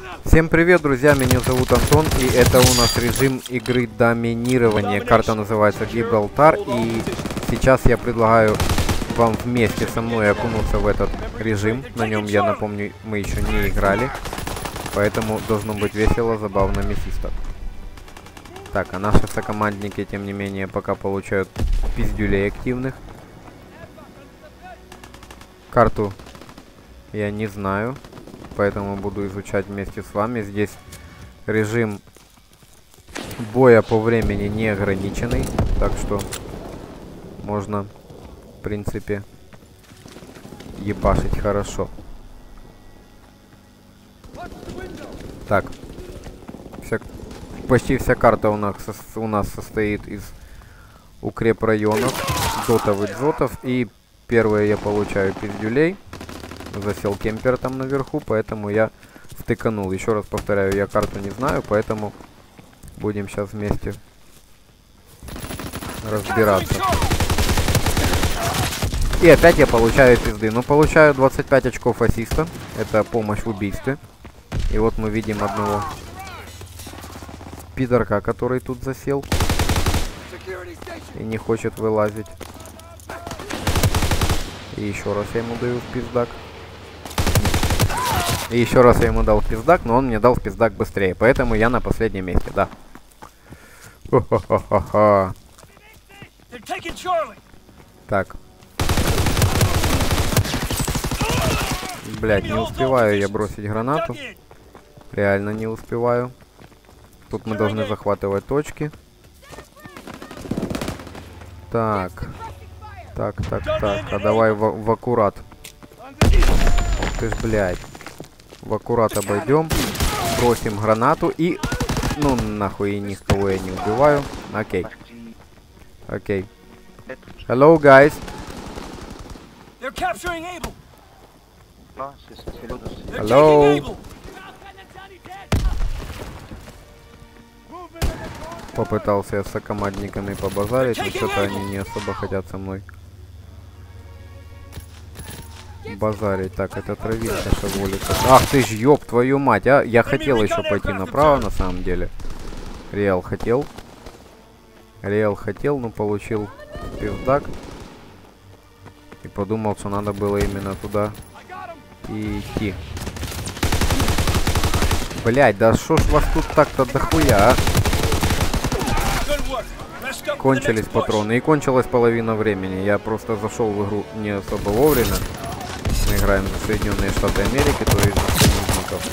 Всем привет, друзья, меня зовут Антон, и это у нас режим игры доминирования. Карта называется Гибралтар, и сейчас я предлагаю вам вместе со мной окунуться в этот режим. На нем, я напомню, мы еще не играли, поэтому должно быть весело, забавно, мясисто. Так, а наши сокомандники, тем не менее, пока получают пиздюлей активных. Карту я не знаю, поэтому буду изучать вместе с вами. Здесь режим боя по времени не ограниченный, так что можно, в принципе, ебашить хорошо. Так, почти вся карта у нас состоит из укрепрайонов, дотов и дзотов, и первое я получаю пиздюлей. Засел кемпер там наверху, поэтому я втыканул. Еще раз повторяю, я карту не знаю, поэтому будем сейчас вместе разбираться. И опять я получаю пизды. Но получаю 25 очков ассиста. Это помощь в убийстве. И вот мы видим одного пидорка, который тут засел и не хочет вылазить. И еще раз я ему даю в пиздак. И еще раз я ему дал пиздак, но он мне дал пиздак быстрее. Поэтому я на последнем месте, да. Хо-хо-хо-хо. Так. Блять, не успеваю я бросить гранату. Реально не успеваю. Тут мы должны захватывать точки. Так. Так. А давай в аккурат. Ты ж, блядь. В аккурат обойдем. Бросим гранату и... Ну, нахуй, и никого я не убиваю. Окей. Окей. Hello, guys. Hello. Попытался я с сокомандниками побазарить, но что-то они не особо хотят со мной базарить. Так, это травинка шаволится. Ах ты ж, ёб твою мать, а! Я хотел еще пойти направо, на самом деле. Реал хотел, но получил пиздак. И подумал, что надо было именно туда и идти. Блять, да шо ж вас тут так-то дохуя, а? Кончились патроны, и кончилась половина времени. Я просто зашел в игру не особо вовремя. Мы играем за Соединенные Штаты Америки, то есть за союзников.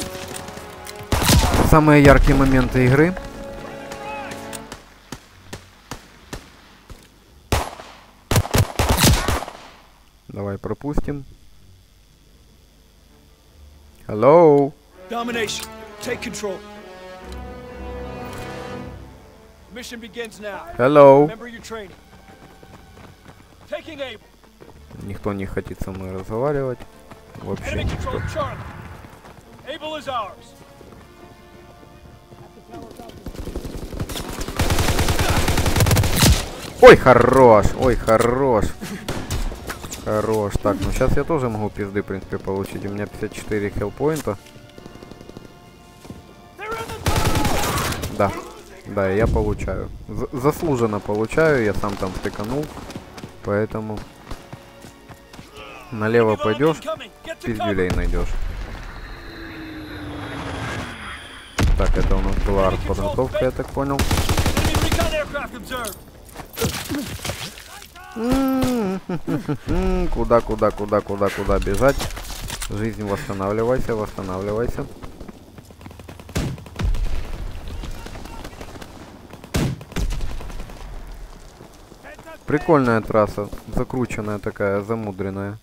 Самые яркие моменты игры. Давай пропустим. Hello. Domination. Take control. Mission begins now. Hello. Remember your training. Taking Able. Никто не хочет со мной разговаривать. Вообще никто. Able is ours. Ой, хорош! Ой, хорош! Хорош. Так, ну сейчас я тоже могу пизды, в принципе, получить. У меня 54 хеллпоинта. Да. Да, я получаю. Заслуженно получаю. Я сам там втыканул. Поэтому... Налево пойдешь, пиздюлей найдешь. Так, это у нас была артподготовка, я так понял. Куда бежать? Жизнь, восстанавливайся. Прикольная трасса, закрученная такая, замудренная.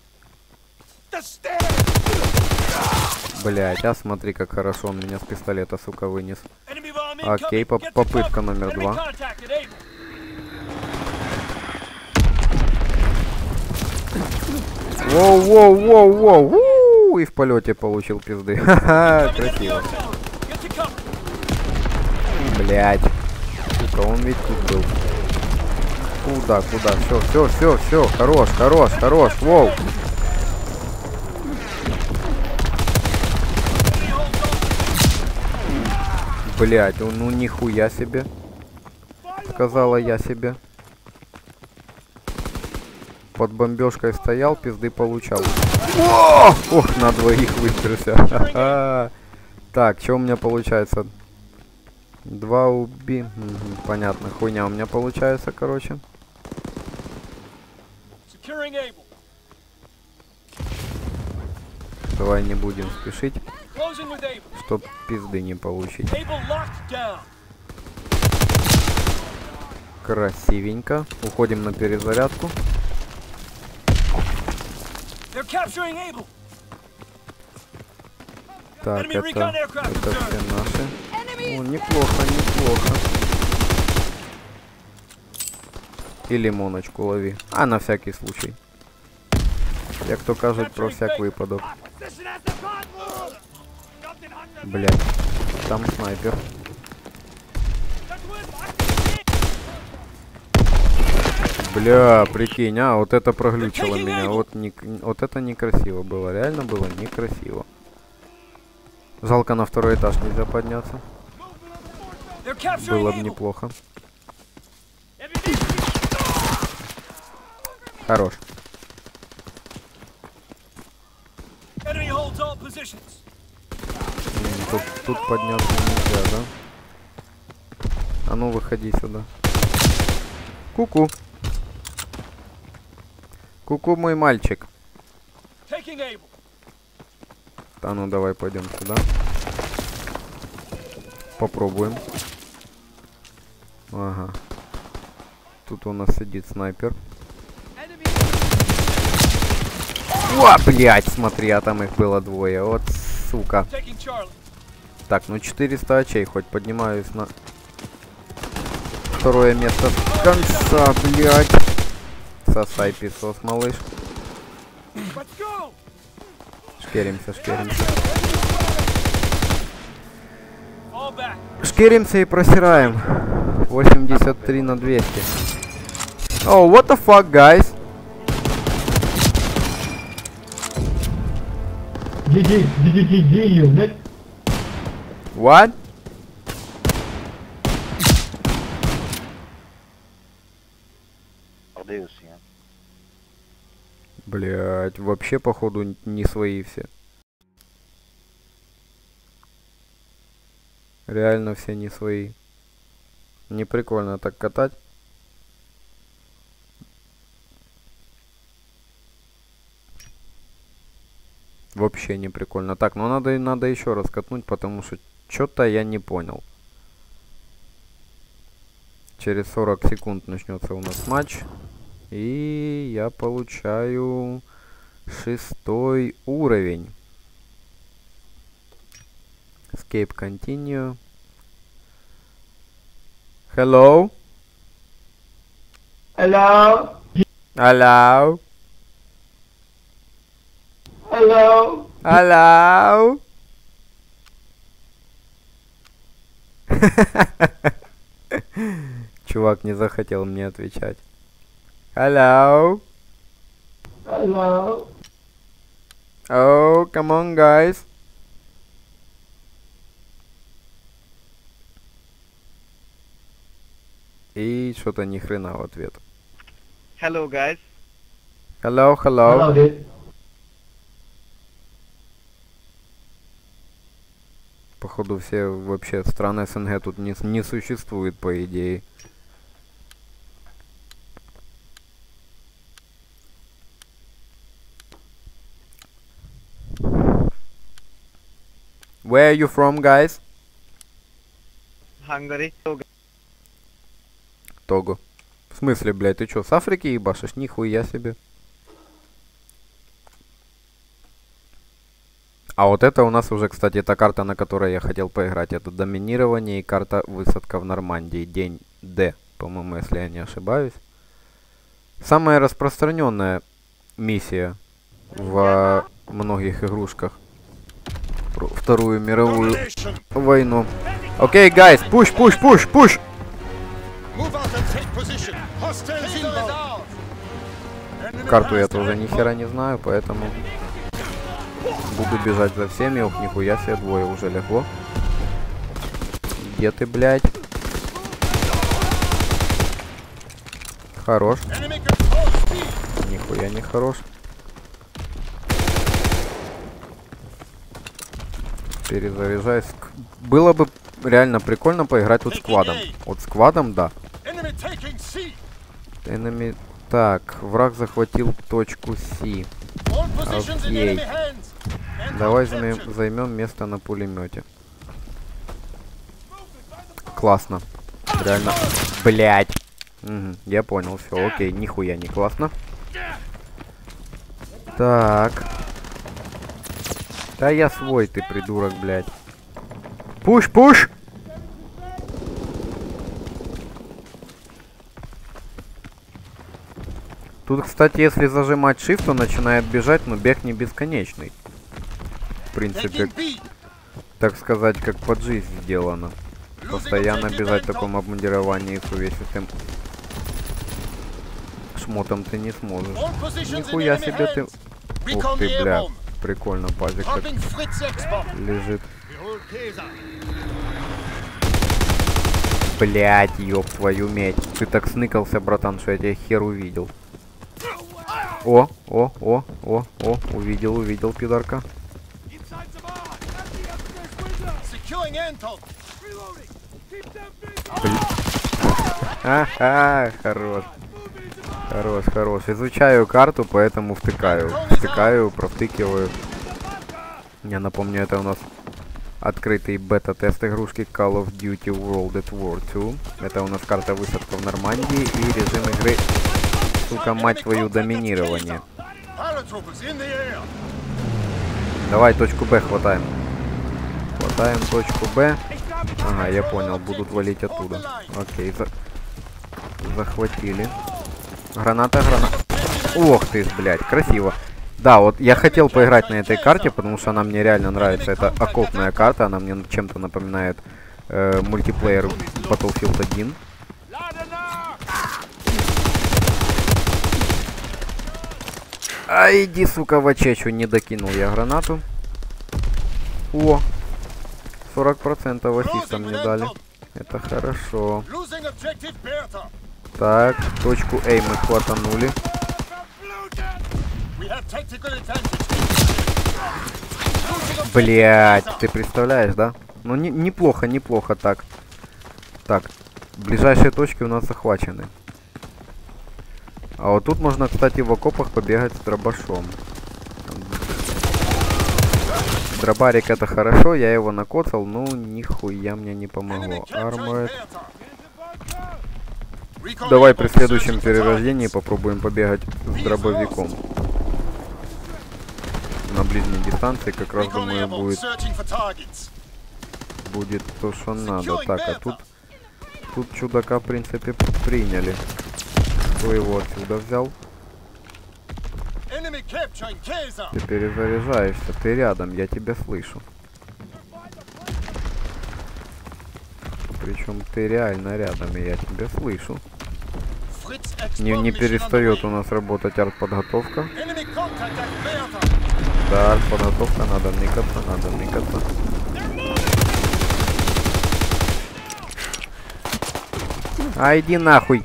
Блять, а смотри, как хорошо он меня с пистолета, сука, вынес. Окей, попытка номер 2. Воу. И в полете получил пизды. Ха-ха, красиво. Блять. Сука, он ведь тут был. Куда? Все. Хорош. Воу. Блять, ну нихуя себе. Сказала я себе. Под бомбежкой стоял, пизды получал. О! Ох, на двоих выперся. Так, что у меня получается? 2 уби. Угу, понятно, хуйня у меня получается, короче. Давай не будем спешить, чтоб пизды не получить. Красивенько. Уходим на перезарядку. Так, это все наши. О, неплохо, неплохо. И лимоночку лови. А, на всякий случай. Як то кажуть, про всяк випадок. Блять, там снайпер. Бля, прикинь, а, вот это проглючило меня. Вот это некрасиво было, реально было некрасиво. Жалко, на второй этаж нельзя подняться. Было бы неплохо. Хорош. Тут подняться нельзя, да? А ну, выходи сюда. Ку-ку. Ку-ку, мой мальчик. А ну, давай пойдем сюда. Попробуем. Ага. Тут у нас сидит снайпер. О, блядь, смотри, а там их было двое. Вот, сука. Так, ну 400 очей, хоть поднимаюсь на второе место с конца, блядь. Сосай песос, малыш. Шкеримся, шкеримся. Шкеримся и просираем. 83 на 200. Oh, what the fuck, guys? What? Блять, вообще походу не свои все. Реально все не свои. Не прикольно так катать. Вообще не прикольно. Так, ну надо еще раз катнуть, потому что что-то я не понял. Через 40 секунд начнется у нас матч. И я получаю 6-й уровень. Escape continue. Hello? Hello? Hello? Hello? Hello? Чувак не захотел мне отвечать. Hello? Hello? Oh, come on, guys. И что-то ни хрена в ответ. Hello, guys. Hello, hello. Hello, dude. Походу все вообще страны СНГ тут не существует, по идее. Where are you from, guys? Hungary. Того. В смысле, блядь, ты чё, с Африки ебашишь? Нихуя себе. А вот это у нас уже, кстати, та карта, на которой я хотел поиграть. Это доминирование и карта высадка в Нормандии. День Д, по-моему, если я не ошибаюсь. Самая распространенная миссия в многих игрушках. Вторую мировую войну. Окей, guys, push, push, push, push! Карту я тоже ни хера не знаю, поэтому буду бежать за всеми. Ох, нихуя себе, двое уже легло. Где ты, блядь? Хорош. Нихуя не хорош. Перезаряжаюсь. Было бы реально прикольно поиграть вот сквадом. Вот сквадом, да. Enemy. Так, враг захватил точку С. Окей. Давай займем место на пулемете. Классно. Реально. Блять. Угу, я понял, все, окей, нихуя не классно. Так. Да я свой, ты придурок, блядь. Пуш, пуш! Тут, кстати, если зажимать Shift, он начинает бежать, но бег не бесконечный. В принципе, так сказать, как под жизнь сделано. Постоянно бежать в таком обмундировании с увесистым шмотом ты не сможешь. Нихуя себе ты... Ух ты, бля. Прикольно, пазик так лежит. Блять, ёб твою медь. Ты так сныкался, братан, что я тебя хер увидел. О, увидел, пидорка. Ага, хорош. Хорош. Изучаю карту, поэтому втыкаю, провтыкиваю. Я напомню, это у нас открытый бета-тест игрушки Call of Duty World at War 2. Это у нас карта высадка в Нормандии и режим игры, сука, мать твою, доминирование. Давай точку Б хватаем. Хватаем точку Б. Ага, я понял, будут валить оттуда. Окей, захватили. Граната. Ох ты ж, блядь, красиво. Да, вот я хотел поиграть на этой карте, потому что она мне реально нравится. Это окопная карта, она мне чем-то напоминает мультиплеер Battlefield 1. А иди, сука, в очечу, не докинул я гранату. О, 40% ассиста мне дали. Это хорошо. Так, точку А мы хватанули. Блять, ты представляешь, да? Ну, неплохо так. Так, ближайшие точки у нас захвачены. А вот тут можно, кстати, в окопах побегать с дробашом. Дробарик это хорошо, я его накоцал, но нихуя мне не помогло. Armored. Давай при следующем перерождении попробуем побегать с дробовиком. На ближней дистанции как раз, думаю, будет то, что надо. Так, а тут чудака, в принципе, приняли. Кто его отсюда взял? Ты перезаряжаешься, ты рядом, я тебя слышу. Причем ты реально рядом, и я тебя слышу. Не перестает у нас работать артподготовка. Да, артподготовка, надо ныкаться. А иди нахуй.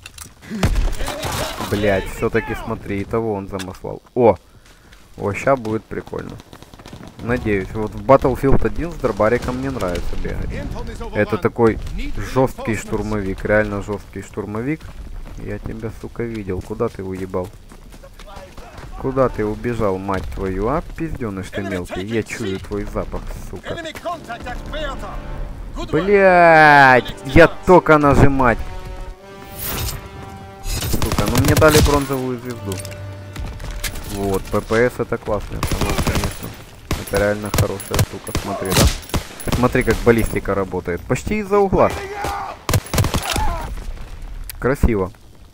Блять, все-таки смотри, и того он замаслал. О, ща будет прикольно. Надеюсь, вот в Battlefield 1 с дробариком мне нравится бегать. Это такой жесткий штурмовик, реально жесткий штурмовик. Я тебя, сука, видел. Куда ты уебал? Куда ты убежал, мать твою, а? Пизденыш ты мелкий, я чую твой запах, сука. Блять, я только нажимать. Сука, ну мне дали бронзовую звезду. Вот, ППС это классная установка, конечно. Это реально хорошая штука, смотри, да? Смотри, как баллистика работает. Почти из-за угла. Красиво.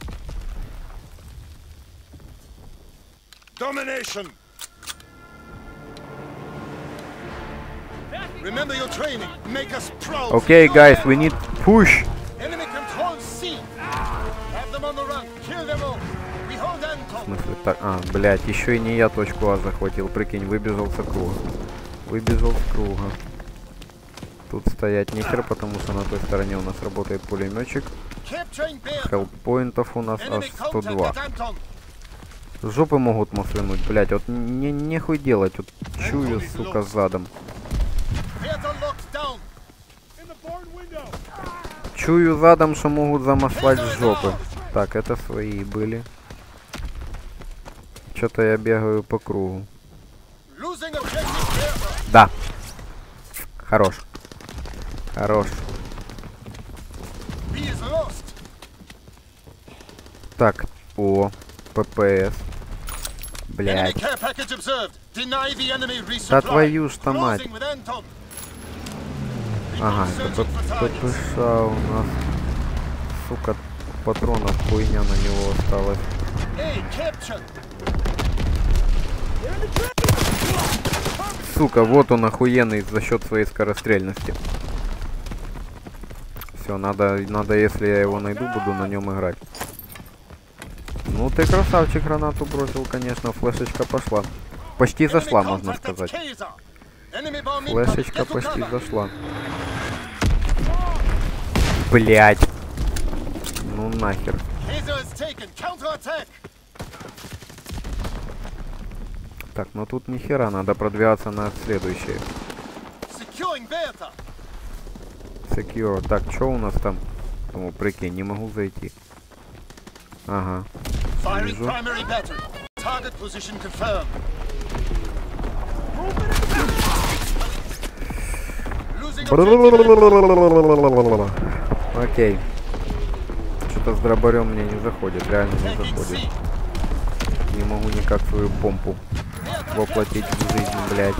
Okay, guys, we need push. В смысле, так, блять, еще и не я точку А захватил, прикинь, выбежал с круга. Тут стоять нехер, потому что на той стороне у нас работает пулеметчик. Хелпоинтов у нас аж 102. Жопы могут маслянуть, блять, вот нехуй делать, вот чую, сука, задом. Чую задом, что могут замаслать жопы. Так, это свои были. Что-то я бегаю по кругу. Да. Хорош. Хорош. Так, о, ППС. Блядь. Да твою ж то мать. Ага, это ППШ у нас. Сука, патронов хуйня на него осталось. Сука, вот он охуенный за счет своей скорострельности. Все, надо, если я его найду, буду на нем играть. Ну ты красавчик, гранату бросил, конечно, флешечка пошла. Почти зашла, можно сказать. Флешечка почти зашла. Блять. Ну нахер. Так, ну тут ни хера, надо продвигаться на следующее. Secure. Так, что у нас там? О, прикинь, не могу зайти. Ага. Вижу. Окей. Что-то с дробарем мне не заходит, реально не заходит. Не могу никак свою помпу воплотить в жизнь, блядь.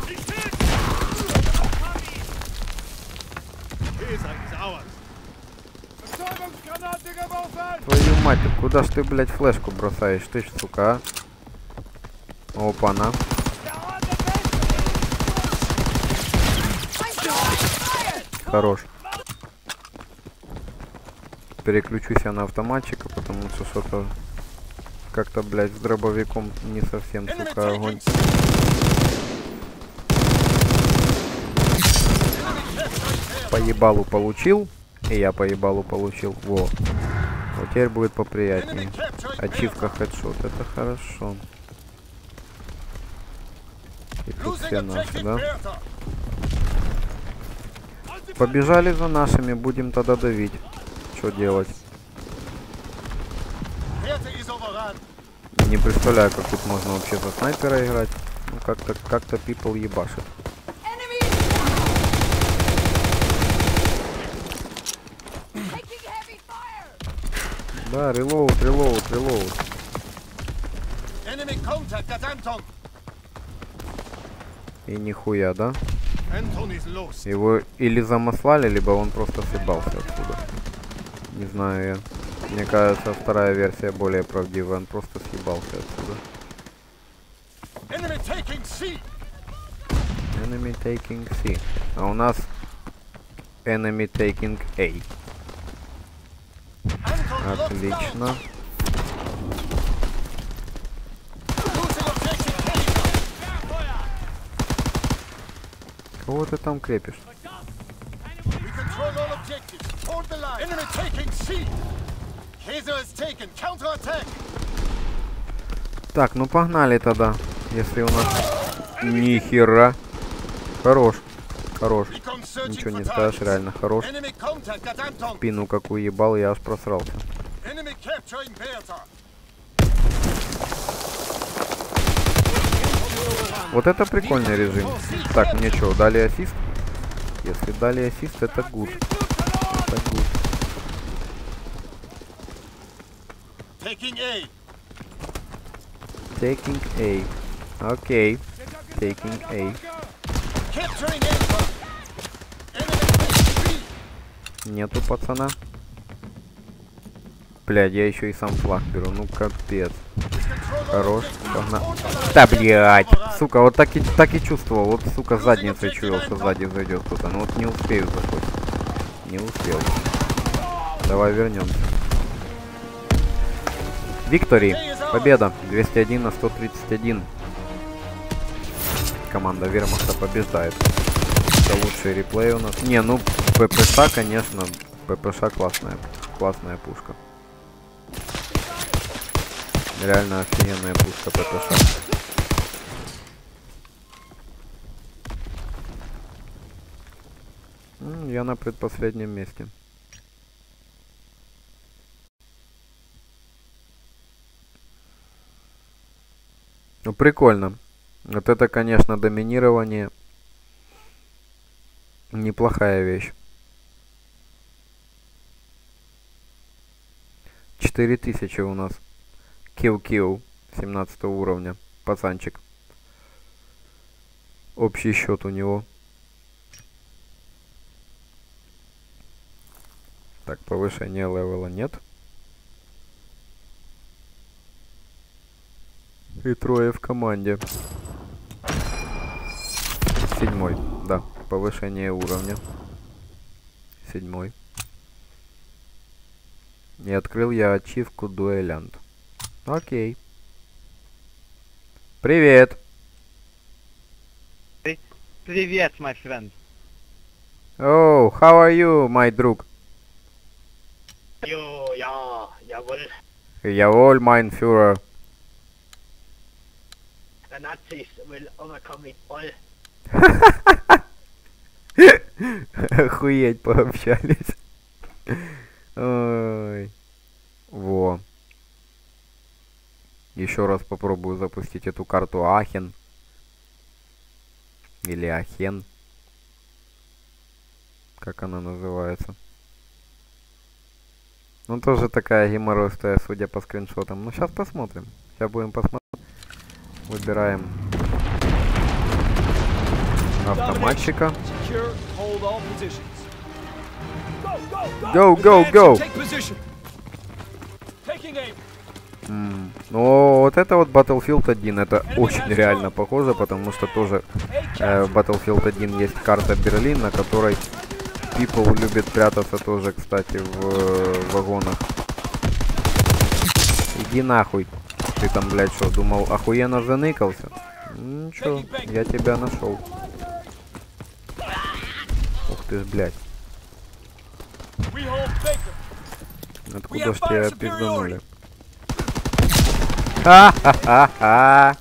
Твою мать, куда ж ты, блядь, флешку бросаешь? Ты ж, сука, а? Опа-на. Хорош. Переключусь я на автоматчика, потому что что-то как-то, блядь, с дробовиком не совсем, сука, огонь. По ебалу получил, и я по ебалу получил. Во. Вот теперь будет поприятнее. Ачивка хедшот, это хорошо. И тут все наши, да? Побежали за нашими, будем тогда давить. Что делать? Не представляю, как тут можно вообще за снайпера играть. Ну как-то people ебашит. Да, релоуд. И нихуя, да? Его или замаслали, либо он просто съебался отсюда. Не знаю я. Мне кажется, вторая версия более правдивая. Он просто съебался отсюда. Enemy taking C. А у нас enemy taking A. Отлично. Кого ты там крепишь? Так, ну погнали тогда. Если у нас... Нихера. Хорош. Ничего не скажешь, реально хорош. Спину как уебал, я аж просрался. Вот это прикольный режим. Так, мне что, дали ассист? Если дали ассист, это гуд. Это гуд. Taking A. Окей. Taking A. Нету пацана. Блядь, я еще и сам флаг беру. Ну капец. Хорош. Погнал. Да блядь. Сука, вот так и чувствовал. Вот, сука, задницей чуял, что сзади зайдет кто-то. Ну вот не успею заходить. Не успел. Давай вернемся. Виктори. Победа. 201 на 131. Команда Вермахта побеждает. Это лучший реплей у нас. Не, ну ППШ, конечно, ППШ классная пушка. Реально офигенная пушка ППШ. Я на предпоследнем месте. Ну, прикольно. Вот это, конечно, доминирование. Неплохая вещь. 4000 у нас. Kill 17 уровня. Пацанчик. Общий счет у него. Так, повышения левела нет. И трое в команде. 7, да, повышение уровня. 7. И открыл я ачивку дуэлянт. Окей. Привет. Привет, my friend. Oh, how are you, my друг? Jawohl. Jawohl, mein Führer. The Nazis will overcome it all. Охуеть, пообщались. Ой. Во. Еще раз попробую запустить эту карту Ахен. Или Ахен. Как она называется? Ну, тоже такая геморройская, судя по скриншотам. Ну, сейчас посмотрим. Сейчас будем посмотреть. Выбираем автоматчика. Go! Ну, вот это вот Battlefield 1, это очень реально похоже, потому что тоже в Battlefield 1 есть карта Берлин, на которой people любит прятаться тоже, кстати, в вагонах. Иди нахуй. Ты там, блядь, что, думал, охуенно заныкался? Ничего, я тебя нашел. Ух ты ж, блядь. Откуда ж тебя пизданули? Ха-ха-ха-ха!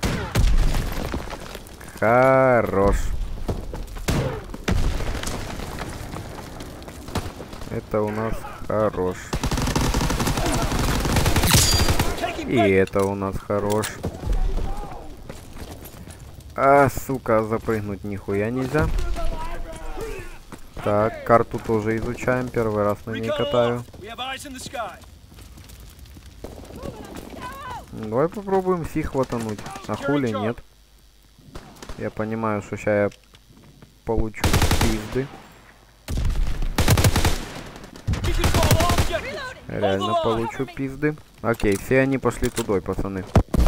Хорош. Это у нас хорош. И это у нас хорош. А, сука, запрыгнуть нихуя нельзя. Так, карту тоже изучаем. Первый раз на ней катаю. Давай попробуем си хватануть. А хули нет? Я понимаю, что сейчас я получу пизды. Реально получу пизды. Окей, все они пошли тудой, пацаны.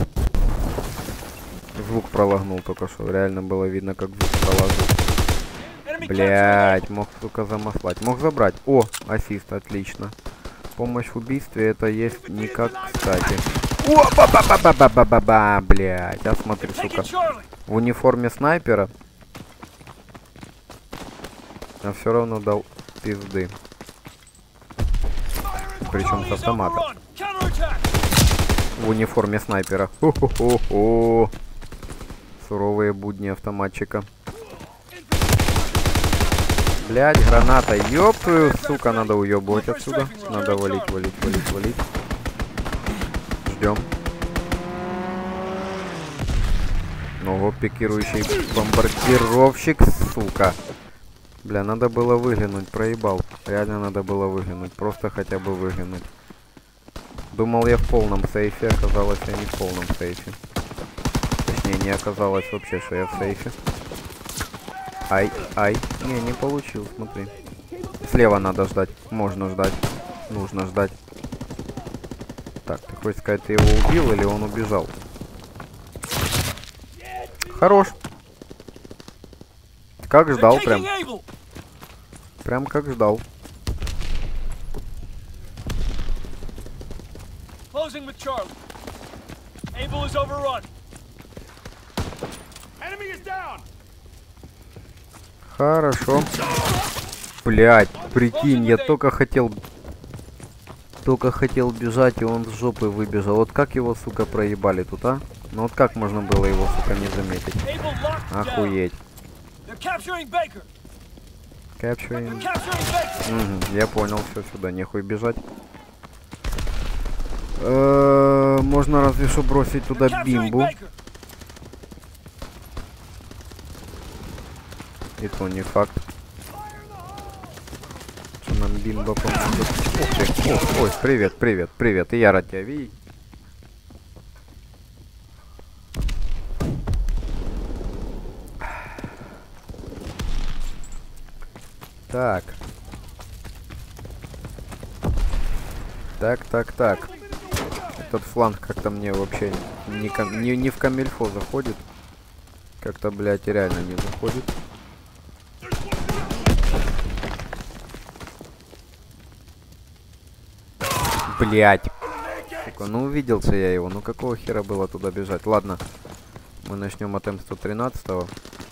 Звук пролагнул только что. Реально было видно, как звук пролагнул. Блять, мог, сука, замаслать. Мог забрать. О, ассист, отлично. Помощь в убийстве, это есть никак, кстати. О, ба-ба-ба-ба-ба-ба-ба, блять. А смотри, сука. В униформе снайпера. А все равно дал пизды. Причем с автомата. В униформе снайпера. Хо-хо-хо-хо. Суровые будни автоматчика. Блять, граната. Ёб твою, сука, надо уебывать отсюда. Надо валить. Ждем. Ого, пикирующий бомбардировщик, сука. Бля, надо было выглянуть, проебал. Реально надо было выглянуть, просто хотя бы выглянуть. Думал, я в полном сейфе, оказалось, я не в полном сейфе. Точнее, не оказалось вообще, что я в сейфе. Ай. Не получил, смотри. Слева надо ждать, можно ждать, нужно ждать. Так, ты хочешь сказать, ты его убил или он убежал? Хорош. Как ждал прям. Прям как ждал. Closing with Charlie. Able is overrun. Enemy is down. Хорошо. Блять, прикинь, я только хотел бежать, и он с жопы выбежал. Вот как его, сука, проебали тут, а? Ну вот как можно было его, сука, не заметить? Able locked down. Охуеть. They're capturing Baker. Capturing. Capturing Baker. Угу, я понял, все, сюда нехуй бежать. Можно разве что бросить туда Capturing бимбу. Baker. И то не факт. Что нам бимба поможет. Ух ты. Ой, привет, привет, привет. И я рад тебя видеть. Так. Так. Этот фланг как-то мне вообще не в камильфо заходит. Как-то, блядь, реально не заходит. Блядь. Сука, ну увиделся я его. Ну какого хера было туда бежать? Ладно. Мы начнем от М113.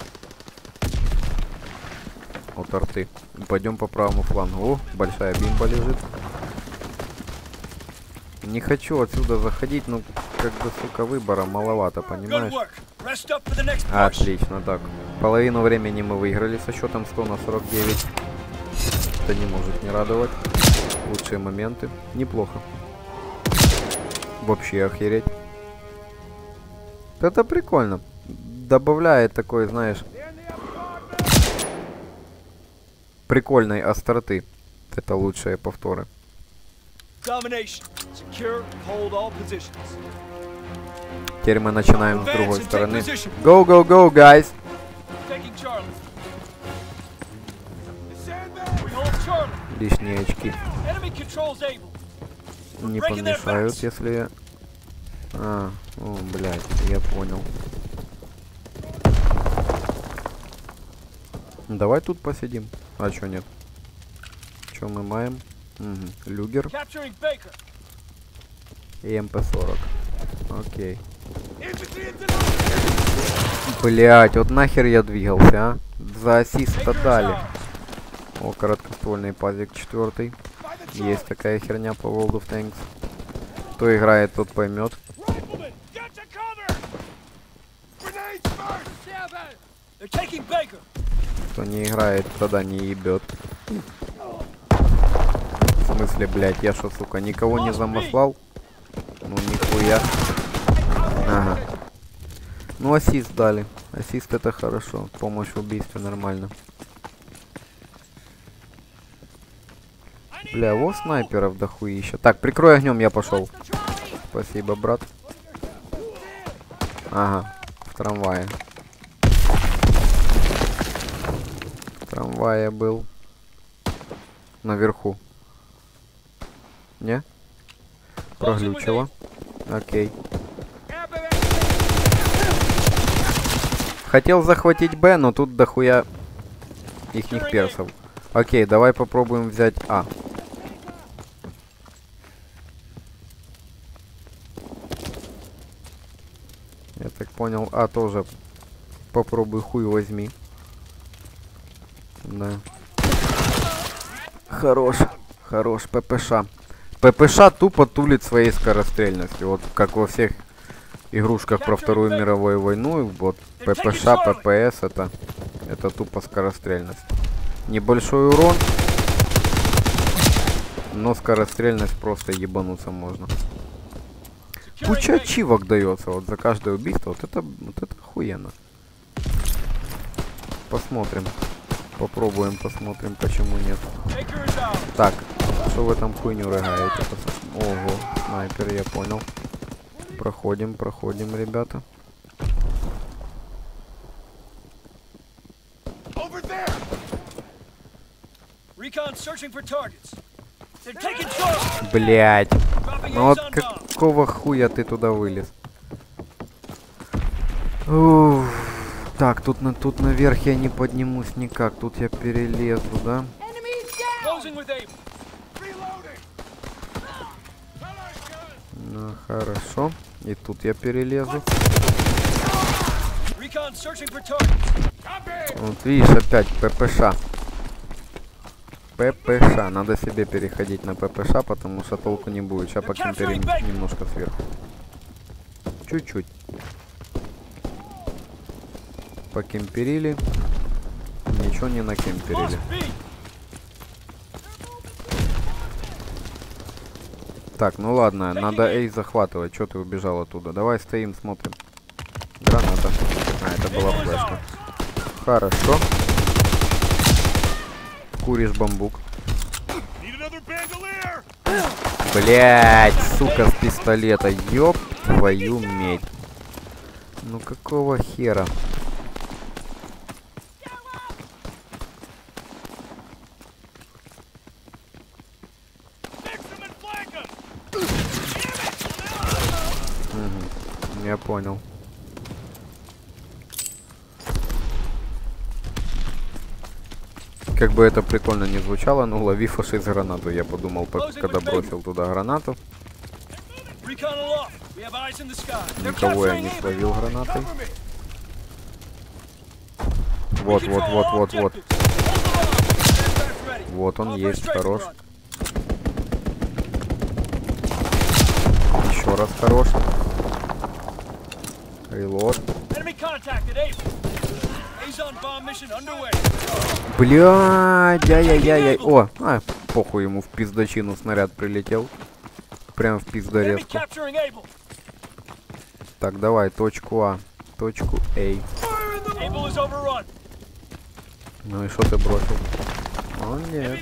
От арты. Пойдем по правому флангу. О, большая бимба лежит. Не хочу отсюда заходить, ну как бы, сука, выбора маловато, Good понимаешь? work. Rest up for the next push. Отлично, так. Половину времени мы выиграли со счетом 100-49. Это не может не радовать. Лучшие моменты. Неплохо. Вообще охереть. Это прикольно. Добавляет такой, знаешь, прикольной остроты. Это лучшие повторы. Domination. Secure, hold all positions. Теперь мы начинаем с Advance другой and take стороны. position. Go, go, go, guys! Taking Charlie. We hold Charlie. Лишние очки Enemy controls Able. не breaking their помешают, backs. если я... о, блядь, я понял. Давай тут посидим. А чё нет? Чё мы маем? Угу. Люгер Capturing Baker. и МП-40. Окей. Блять, вот нахер я двигался, а? За ассист-то дали. О, короткоствольный пазик 4. Есть такая херня по World of Tanks. Кто играет, тот поймет. They're taking Baker. Кто не играет, тогда не ебет. В смысле, блять, я что, сука, никого не замыслал? Ну, нихуя. Ага. Ну, ассист дали. Ассист это хорошо. Помощь в убийстве нормально. Бля, вот снайперов дохуища. Так, прикрой огнем, я пошел. Спасибо, брат. Ага, в трамвае. В трамвае был. Наверху. Не? Проглючило. Окей. Хотел захватить Б, но тут дохуя ихних персов. Окей, давай попробуем взять А. Я так понял, А тоже. Попробуй, хуй возьми. Да. Хорош. Хорош, ППШ. ППШ тупо тулит своей скорострельностью. Вот как во всех игрушках про Вторую мировую войну. Вот ППШ, ППС это тупо скорострельность. Небольшой урон. Но скорострельность просто ебануться можно. Куча ачивок дается вот за каждое убийство. Вот это охуенно. Посмотрим. Попробуем, посмотрим, почему нет. Baker is out. Так, что вы там хуйню рогаете? Ого, снайпер, я понял. Проходим, ребята. Recon searching for targets. They're taking Charlie. Блять. Dropping Ну вот A's on bomb. какого хуя ты туда вылез? Уф. Так, тут наверх я не поднимусь никак. Тут я перелезу, да? Closing with Able. Ну, хорошо. И тут я перелезу. Recon searching for targets. Вот видишь, опять ППШ. ППШ. Надо себе переходить на ППШ, потому что толку не будет. Сейчас покемперим немножко сверху. Чуть-чуть. Покемперили. Ничего не накемперили. Так, ну ладно, надо Эй захватывать. Чё ты убежал оттуда? Давай стоим, смотрим. Граната. А, это была флешка. Хорошо. Куришь бамбук. Блять, сука, с пистолета. Ёб твою медь. Ну какого хера? Угу, я понял. Как бы это прикольно не звучало, но лови фашист гранату. Я подумал, когда бросил туда гранату. Никого я не словил гранатой. Вот, вот, вот, вот, вот. Вот он есть, хорош. Еще раз хорош. Релот. Блядь, ай-яй-яй-яй. О, похуй, ему в пиздочину снаряд прилетел. Прям в пиздорезку. Так, давай, точку А. Точку А. Ну и что ты бросил? О, нет.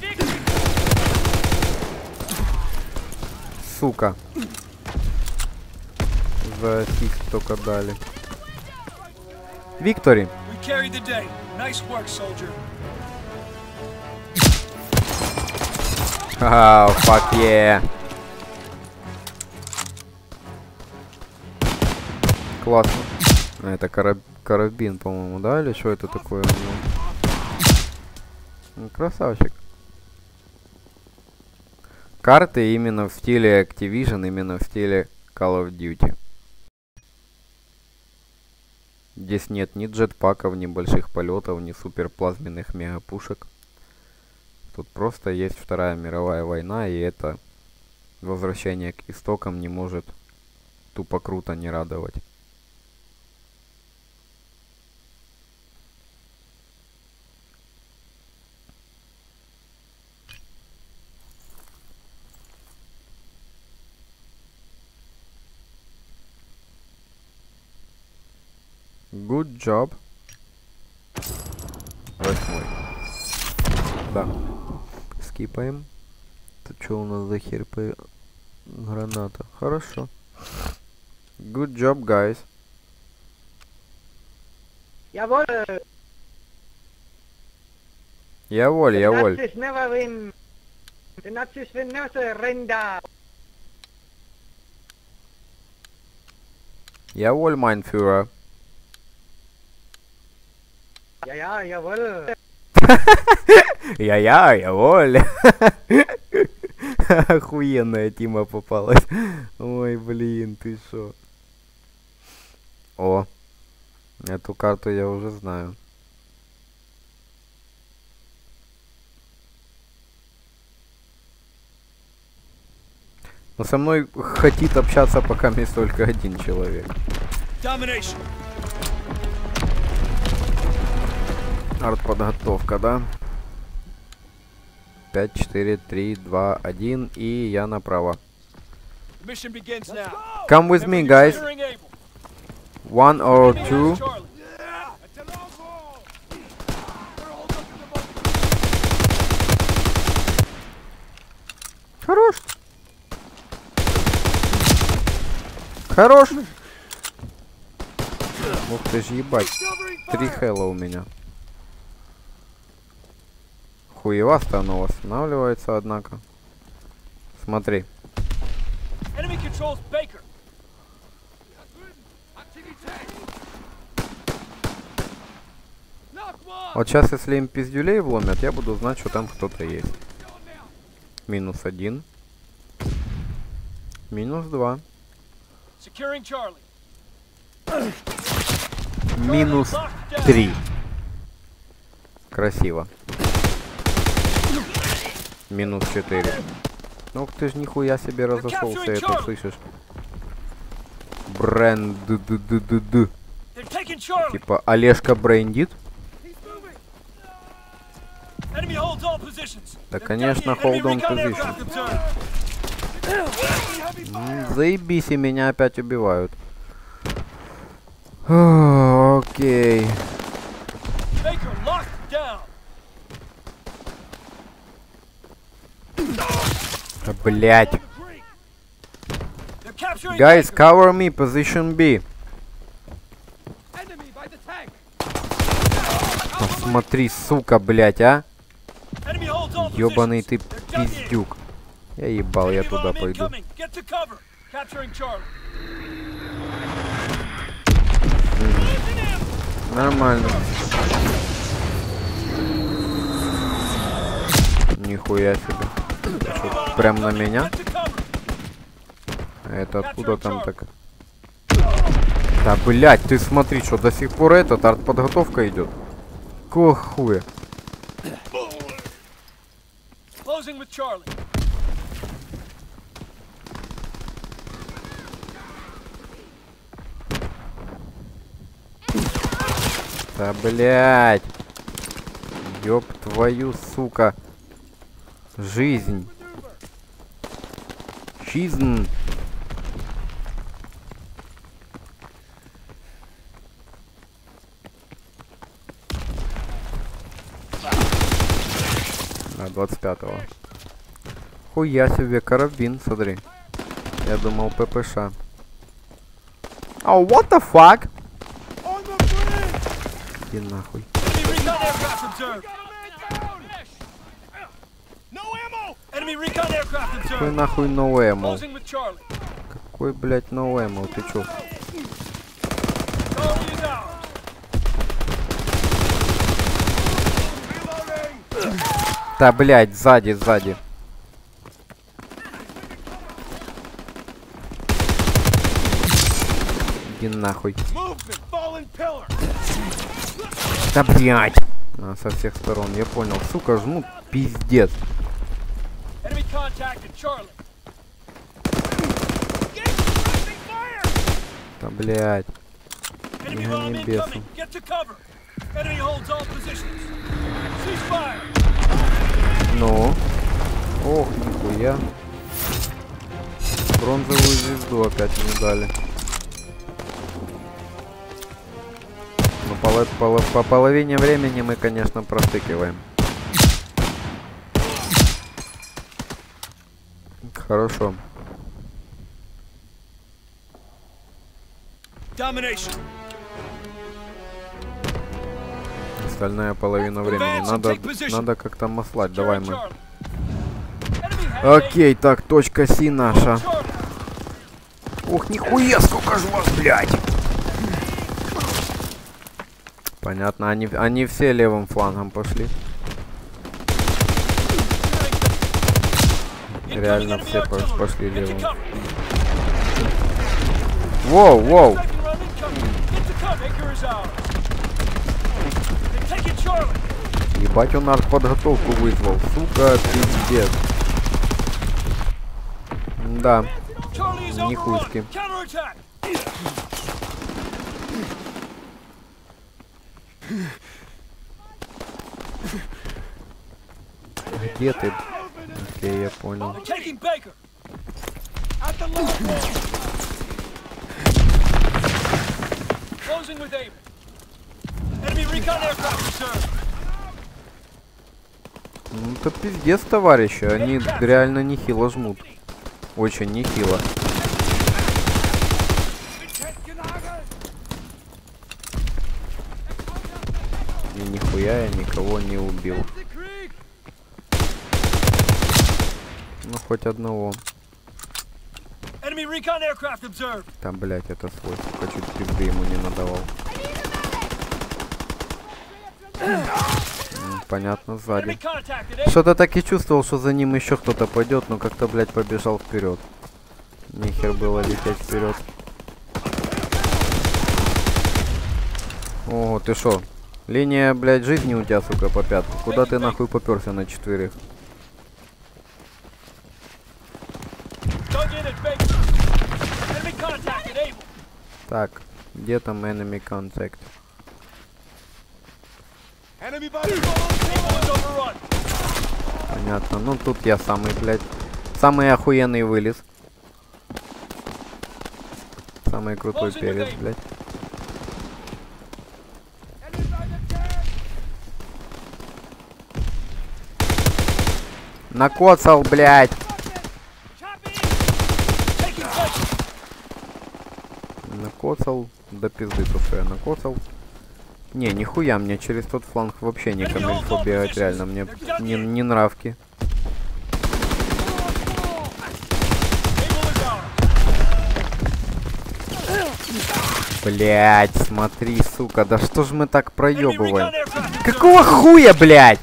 Сука. За ассист только дали. Виктори. Ха, fuck yeah. Классно. Это карабин, по-моему, да? Или что это такое? Ну, красавчик. Карты именно в стиле Activision, именно в стиле Call of Duty. Здесь нет ни джетпаков, ни больших полетов, ни суперплазменных мегапушек. Тут просто есть Вторая мировая война, и это возвращение к истокам не может тупо круто не радовать. Good job. 8. Да. Скипаем. Это что у нас за хер по... Граната. Хорошо. Good job, guys. Jawohl. Jawohl, jawohl. The Nazis never win. The Nazis will never surrender. Jawohl, mein Führer. Ja, jawohl. Я, jawohl. Охуенная тема попалась. Ой, блин, ты шо? О, эту карту я уже знаю. Но со мной хотит общаться пока есть только один человек. Артподготовка, да? 5, 4, 3, 2, 1 и я направо. Come with me, guys. 1 or 2. Хорош. Хорош. Ух ты ж, ебать. 3 хэлла у меня. Хуевасто оно восстанавливается, однако. Смотри. Вот сейчас, если им пиздюлей вломят, я буду знать, что там кто-то есть. -1. -2. -3. Красиво. Минус 4. Ну ты ж нихуя себе разошелся, это слышишь? Бренд. They're taking Charlie. Типа Олежка брендит? Enemy holds all positions. Да, They're конечно, down here. hold on Enemy recon position. aircraft observed. Заебись, и меня опять убивают. Окей. Baker locked down. Да, блять. They're capturing Guys, Baker. cover me, position B. Enemy by the tank. Посмотри, сука, блять, а? Enemy holds all Ёбаный ты positions. They're down here. пиздюк. Я ебал, я Enemy туда bomb пойду. incoming. Get to cover. Capturing Charlie. Нормально. Нихуя себе. Что, прям на меня? Get to cover. А это откуда там так? Да блять, ты смотри, что до сих пор этот артподготовка идет. Какого хуя? Closing with Charlie. Да блять. Ёб твою, сука. Жизнь. Жизнь. На 25-го. Хуя себе карабин, смотри. Я думал ППШ. Oh, what the fuck? Иди нахуй. Enemy recon aircraft observed. No ammo. Enemy recon aircraft Какой observed. нахуй no ammo? Closing with Charlie. Какой, блять, no ammo? Ты чё? Charlie is ours. Да, блять, сзади, сзади. Иди нахуй. Movement. Fallen pillar. Да, блять. Со всех сторон, я понял. Сука, жмут, пиздец. Enemy contacted Charlie. Да, блять. Enemy Я bomb не бесу. incoming. Get to cover. Enemy holds all positions. Cease fire. Ну. Ох, нихуя. Бронзовую звезду опять не дали. Ну, по половине времени мы, конечно, простыкиваем. Хорошо. Domination. Остальная половина времени. Надо как-то маслать. Давай мы. Charlie. Enemy heavy Окей, так, точка Си наша. Charlie. Ух, нихуя, сколько ж вас, блядь. Понятно, они все левым флангом пошли. Реально Incoming все enemy artillery. пошли Get to левым. cover. Воу, воу. Second round incoming. Get to cover. Baker is ours. They're taking Charlie. Ебать, он артподготовку вызвал. Сука, пиздец. Да. Charlie is overrun. Нихуйски. Counterattack. Где ты? Окей, я понял. They're taking Baker. At the low wall. Closing with Able. Enemy recon aircraft reserved. Ну это пиздец, товарищи. Они реально нехило жмут. Очень нехило. И нихуя я никого не убил. Ну хоть одного. Enemy recon aircraft observed. Там, блять, это свой. Сука, чуть пизды ему не надавал. Понятно, Enemy сзади. contacted. Able. Что-то так и чувствовал, что за ним еще кто-то пойдет, но как-то, блядь, побежал вперед. Нехер было лететь вперед. О, ты шо? Линия, блядь, жизни у тебя, сука, по пятку. Куда ты нахуй попёрся на 4? Dug in at Baker. Enemy contact at Able. Так, где там enemy contact? Enemy body. Able is overrun. Понятно. Ну тут я самый, блядь. Самый охуенный вылез. Самый крутой перец, блядь. Накоцал, блядь. Накоцал. До пизды, то, что я накоцал. Не, нихуя, мне через тот фланг вообще не камильфо бегать, реально. Мне не нравки. Блять, смотри, сука, да что ж мы так проебываем? Какого хуя, блять?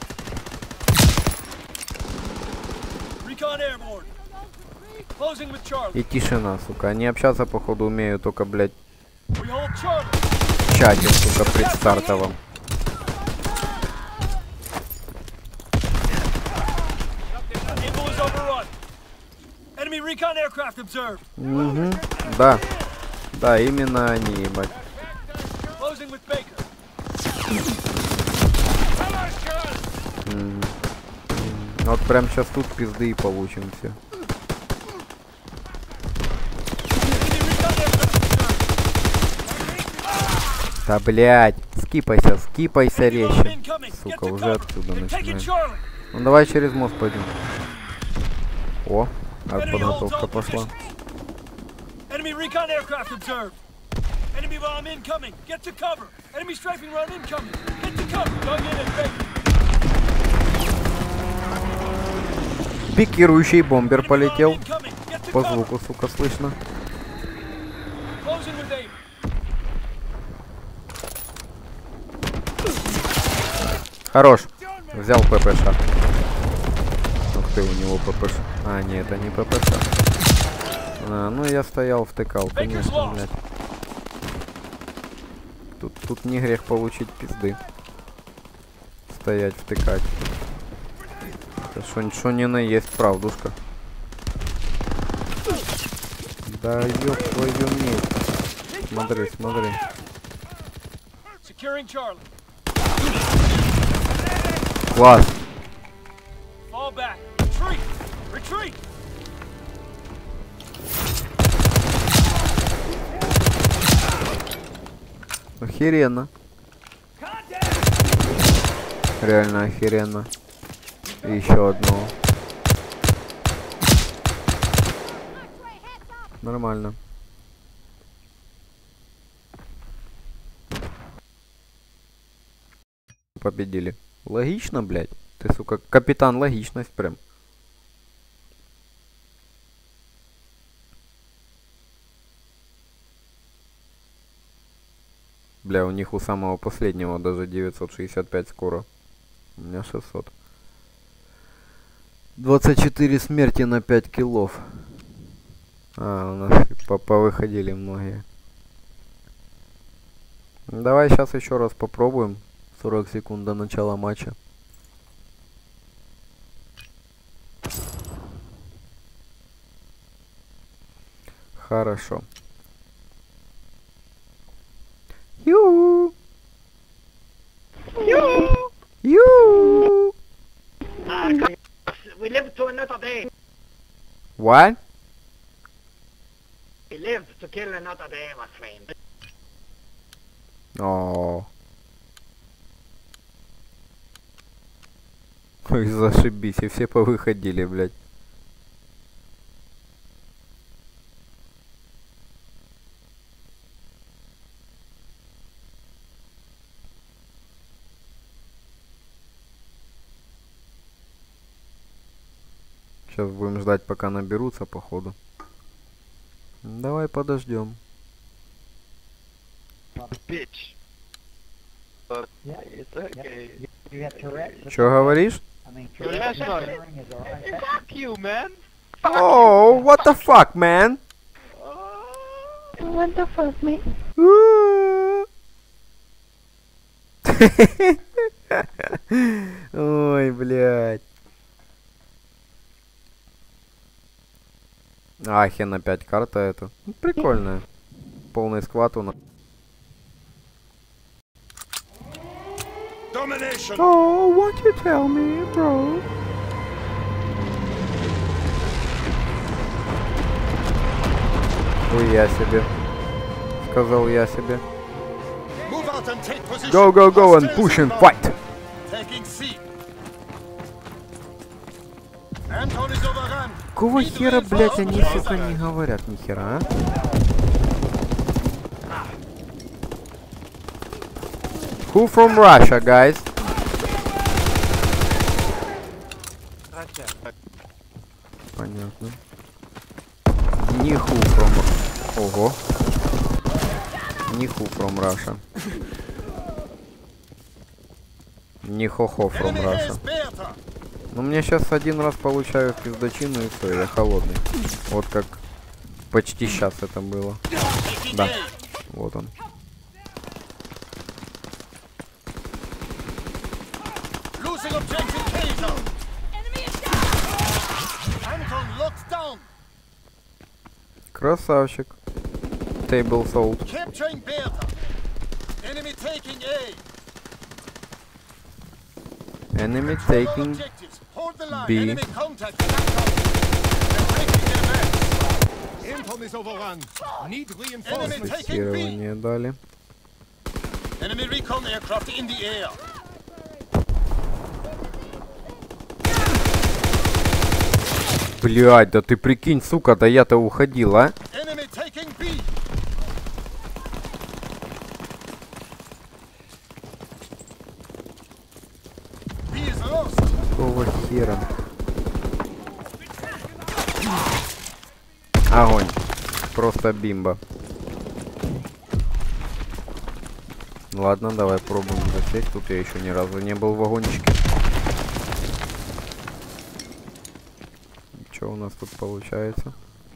И тишина, сука. Они общаться, походу, умеют только, блять, в чате, сука, предстартовом. Угу, да. Да, именно они, ебать. Вот прям сейчас тут пизды и получим все. Да, блядь, скипайся резче. Сука, уже отсюда начинаем. Ну давай через мост пойдем. О, подготовка пошла. Enemy recon aircraft observed. Enemy bomb incoming. Get to cover. Enemy strafing run incoming. Get to cover. Dug in at Baker. Пикирующий бомбер полетел. По звуку, сука, слышно. Closing with aim. Хорош. Взял ППШ. Ух ты, у него ППШ. А, нет, это не ППШ. А, ну я стоял, втыкал, конечно, блядь. Тут не грех получить пизды. Стоять, втыкать. Это шо не наесть, правдушка. Да ёб твою медь. Смотри, смотри. Класс. Охеренно. Реально охеренно. И еще одного. Нормально. Победили. Логично, блядь. Ты, сука, капитан логичность прям. Бля, у них у самого последнего даже 965 скоро. У меня 600. 24 смерти на 5 киллов. А, у нас повыходили многие. Давай сейчас еще раз попробуем. 40 секунд до начала матча. Хорошо. Ю! You! Ю! We live to another day. What? We live to kill another day, my friend. О. Ой, зашибись, и все повыходили, блядь. Сейчас будем ждать, пока наберутся, походу. Давай подождем. Bitch. Yeah, it's okay. You have Tourette's. Чё говоришь? I mean, Yes, no. is alright. Fuck you, man. Oh, what the fuck, man? What the fuck, mate? Ой, блядь. Ахен опять карта эта. Ну, прикольная. Полный склад у нас. Domination! Oh, what you tell me, bro? Ой, я себе. Сказал я себе. Move out and take position. Go, go, go and Hostiles push and inbound. fight. Taking C. Anton is overrun. Какого Need to хера, блядь, reinforce они, the сука, outside. не говорят ни хера, а? Who from Russia, guys? Понятно. Не who from... Ого. Не who from Russia. Не хо-хо from Enemy Russia. has Bertha. Ну, мне сейчас один раз получаю пиздочину и все, я холодный. Вот как почти сейчас это было. Taking Да. A. Вот он. Losing objective Kaiser. Anton locked down. Красавчик. Table sold. Capturing Bertha. Enemy taking A. Enemy All taking... objectives. Hold the line. B. Enemy contact. They're taking the advance. Anton is overrun. Need Enemy reinforcements. taking B. Фиксирование дали. Enemy recon aircraft in the air. Блядь, да ты прикинь, сука, да я-то уходил, а? Enemy taking B. B is lost. Какого хера? Огонь. Просто бимба. Ладно, давай пробуем засесть. Тут я еще ни разу не был в вагончике. Что у нас тут получается?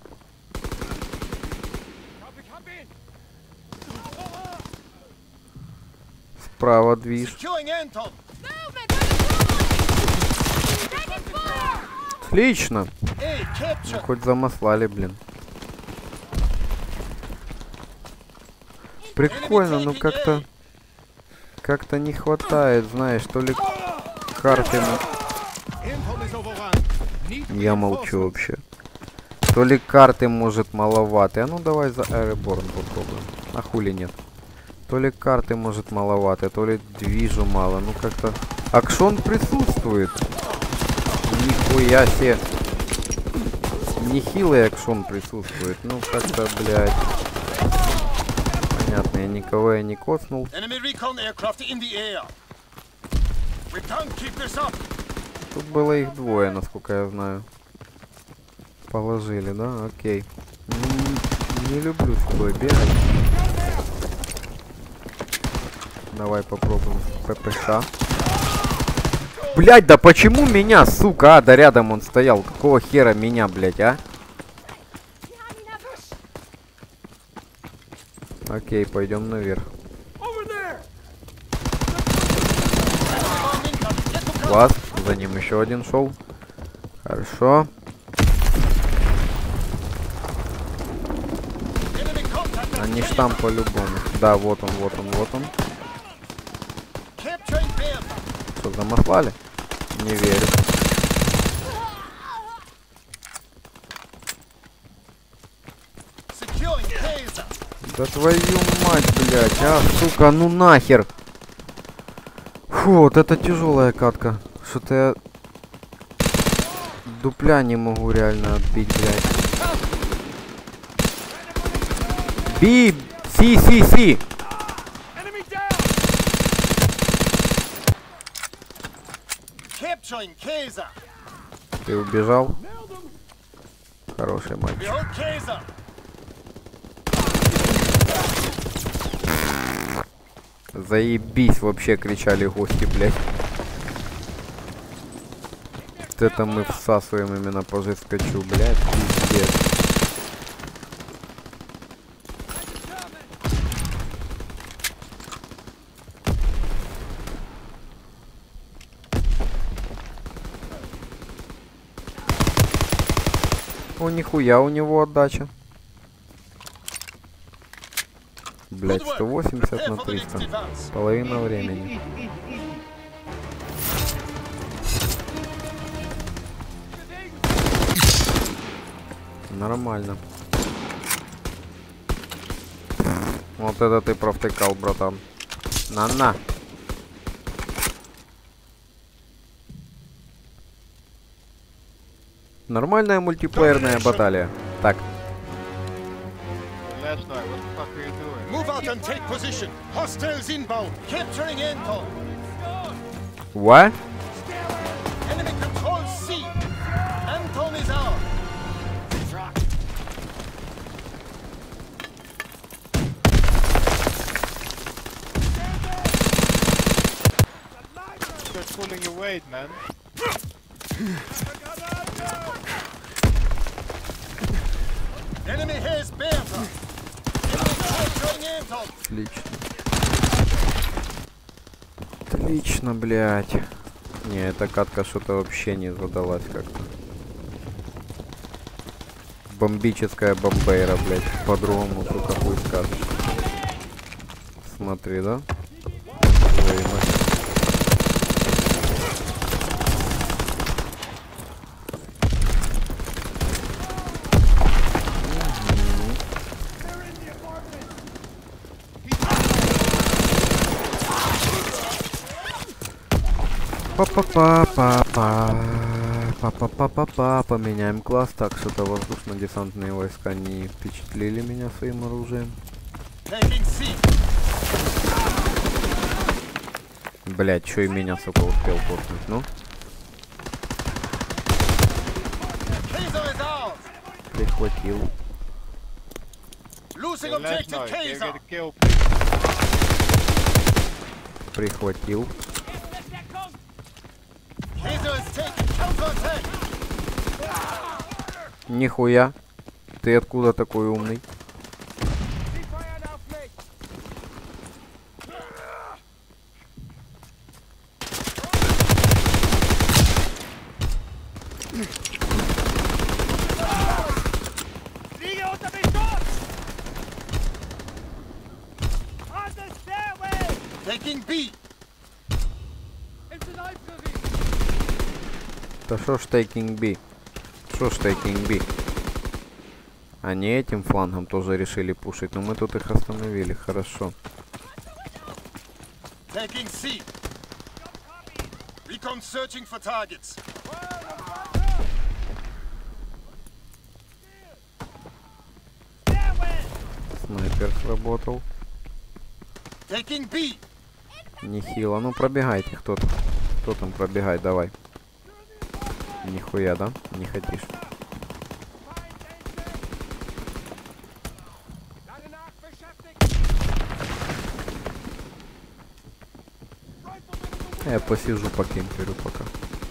Справа движ. Securing Anton. Отлично. A Ну, captured. хоть замаслали, блин. Прикольно, но как-то... Как-то не хватает, знаешь, то ли карты... Anton is overrun. Need Я молчу reinforcements. вообще. То ли карты, может, маловаты. А ну давай за Airborne попробуем. А хули нет. То ли карты, может, маловаты, то ли движу мало. Ну как-то... Акшон присутствует. Нихуя себе. Нехилый акшон присутствует. Ну как-то, блядь. Понятно, я никого я не коснул. Enemy recon aircraft in the air. We can't keep this up. Тут было их двое, насколько я знаю. Положили, да? Окей. Не люблю с тобой бегать. Давай попробуем ППШ. Блять, да почему меня, сука? А, да рядом он стоял. Какого хера меня, блять, а? Окей, пойдем наверх. Bomb incoming. Get to cover. Класс. За ним еще один шел. Хорошо. Enemy contact at Они ж Kaiser. там по-любому. Да, вот он, вот он, вот он. Capturing Bertha. Что, замаслали? Не верю. Securing Kaiser. Да твою мать, блядь, а, сука, ну нахер. Фу, вот это тяжелая катка. Что-то я дупля не могу реально отбить, блядь. Би! Си! Enemy down. Capturing Kaiser. Ты убежал? Хороший матч. Behold Kaiser. Заебись вообще, кричали гости, блядь. Вот это мы всасываем именно по жесткачу, блядь, пиздец. О, нихуя у него отдача. Блять, 180 на 300. Половина времени. Нормально. Вот это ты провтыкал, братан. На-на. Нормальная мультиплеерная баталия. Так. Last night, what the fuck are you doing? Move out and take position. Hostiles inbound. Capturing Anton. What? Enemy controls C. Anton is ours. Start pulling your weight, man. Enemy has Bertha. Enemy capturing Anton. Отлично. Отлично, блядь. Не, эта катка что-то вообще не задалась как-то. Бомбическая бомбейра, блядь. По-другому, сука, хуй скажешь. Смотри, да? Время. Па-па-па-па-па. Поменяем класс, так что-то воздушно-десантные войска не впечатлили меня своим оружием. Taking C. Блять, что и меня, сука, успел портнуть, ну? Kaiser is ours. Прихватил. Losing Last objective night, can you Kaiser. get a kill? Прихватил. Kaiser is taking counterattack. Нихуя. Ты откуда такой умный? Taking B. Да шо ж taking B? Шо ж taking B? Они этим флангом тоже решили пушить, но мы тут их остановили, хорошо. Taking C. Recon searching for targets. Снайпер сработал. Taking B. Нехило. Ну пробегайте кто-то. Кто там пробегай, давай. Нихуя, да? Не хотишь. Я посижу по кемперу пока.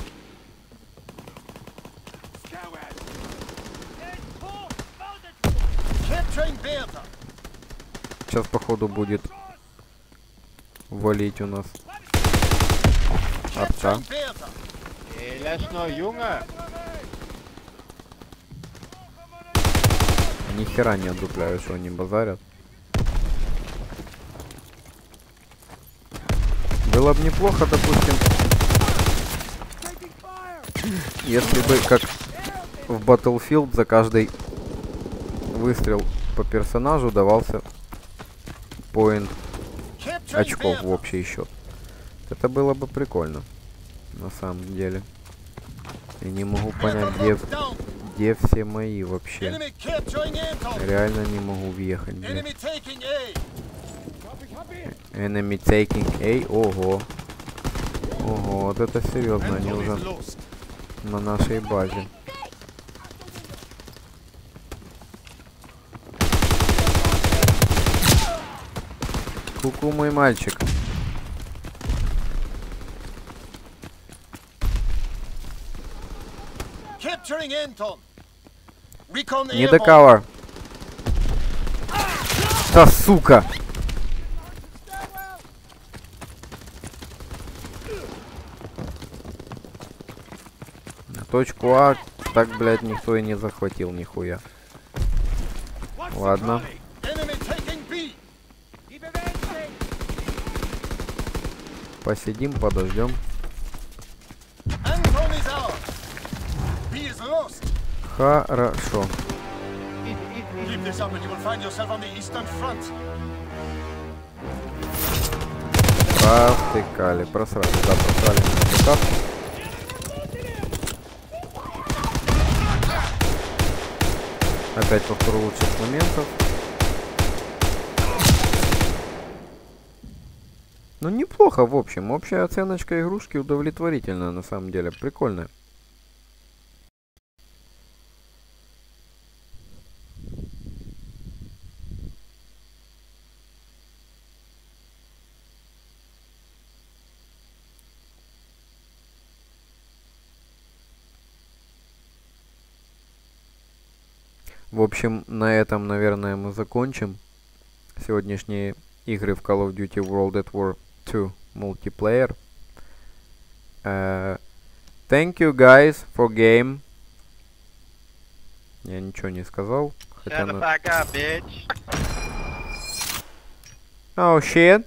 Capturing Bertha. Сейчас походу будет валить у нас арта. Capturing Bertha. Hey, last night, Junge. Ни хера не отдупляю, что они базарят. Было бы неплохо, допустим, если бы, как в Battlefield, за каждый выстрел по персонажу давался поинт очков в общий счет. Это было бы прикольно, на самом деле. И не могу понять, где все мои вообще. Enemy capturing Anton. Реально не могу въехать, блин. Enemy taking A. Enemy taking A. Ого. Ого, вот это серьезно, они Anton уже is lost. на нашей базе. Ку-ку, мой мальчик. Capturing Anton. Recon Не до airborne. кавер. Да сука! На точку А так, блядь, никто и не захватил нихуя. Ладно. Enemy taking B. Посидим, подождем. Anton is ours. B is lost. Хорошо. Keep this up and you will find yourself on the Eastern Front. Провтыкали, просрали, да, просрали на этап. Опять повтор лучших моментов. Ну неплохо, в общем. Общая оценочка игрушки удовлетворительная, на самом деле. Прикольная. В общем, на этом, наверное, мы закончим сегодняшние игры в Call of Duty World at War 2 Multiplayer. Thank you, guys, for game. Я ничего не сказал. Хотя Shut the fuck up, bitch. Oh, shit.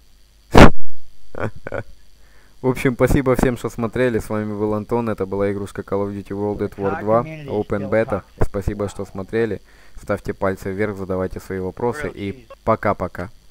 В общем, спасибо всем, что смотрели. С вами был Антон. Это была игрушка Call of Duty World at War 2 Open Beta. Спасибо, что смотрели. Ставьте пальцы вверх, задавайте свои вопросы. И пока-пока.